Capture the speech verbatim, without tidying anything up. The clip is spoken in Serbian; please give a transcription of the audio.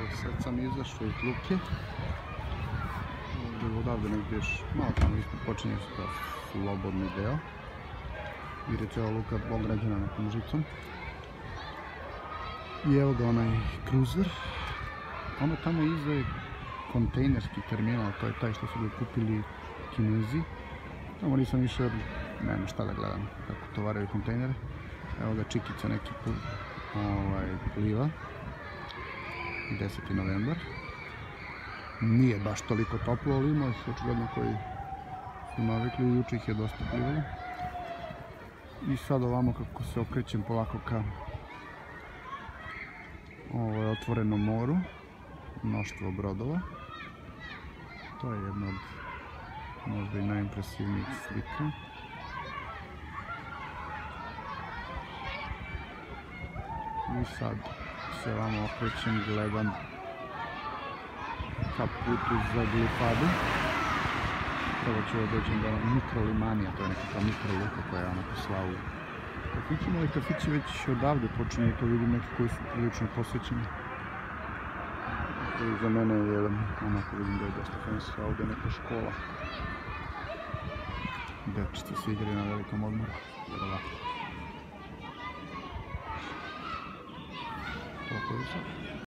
sad sam izašao iz luke. Ovdje odavde negdje još malo tamo ispod počinje se to slobodni deo. Jer je cijela luka ograđena nekom žicom. I evo ga onaj kruzer. Ono tamo iza je kontejnerski terminal, to je taj što su ga kupili Kinezi. Tamo nisam išao jer nema šta da gledam kako tovaraju kontejnere. Evo ga čikica neki put ovaj, pliva. deseti novembar. Nije baš toliko toplo, ali ima se očigledno koji su navikli, juče ih je dosta plivalo. I sad ovamo kako se okrećem polako ka ovo je otvorenom moru, mnoštvo brodova. To je jedna od možda i najimpresivnijih slika. I sad se ovamo okrećem, gledam ka putu za Glifadu. Prvo ću dođem do Mikrolimanija, to je nekakva mikroluka koja je onako sva u kafićima, ali kafići već odavde počinju, to vidim neki koji su prilično posvećeni. I za mene je jedan, onako vidim da je dosta fancy, a ovdje je neka škola. Dečci se igraju na velikom odmoru, vjerovatno. Toliko je sad.